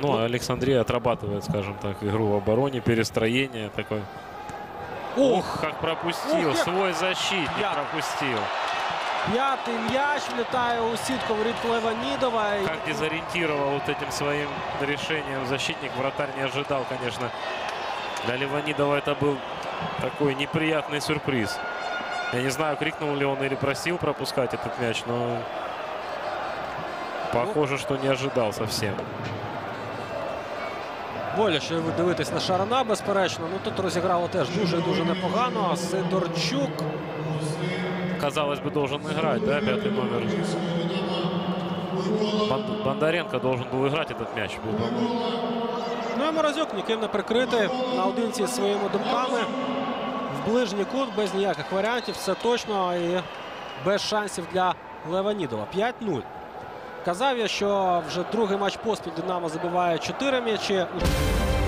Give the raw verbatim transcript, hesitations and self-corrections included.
Ну, Александрия отрабатывает, скажем так, игру в обороне, перестроение такое. Ух, как пропустил, Ух, свой защитник я... пропустил. П'ятий м'яч влітає у сітку воріт Леванідова. Как дезориентировал вот этим своим решением защитник. Вратарь не ожидал, конечно. Для Леванидова это был такой неприятный сюрприз. Я не знаю, крикнул ли он или просил пропускать этот мяч, но похоже, что не ожидал совсем. Боляче дивитись на Шарана, безперечно. Ну, тут розіграло теж дуже-дуже непогано. Сидорчук. Казалось бы, должен играть, да, пятый номер. Бондаренко должен был играть этот мяч. Ну і Морозюк ніким не прикритий. Наодинці зі своїми думками. В ближній кут, без ніяких варіантів. Все точно і без шансів для Леванідова. п'ять нуль. Казав я, що вже другий матч поспіль Динамо забиває чотири м'ячі.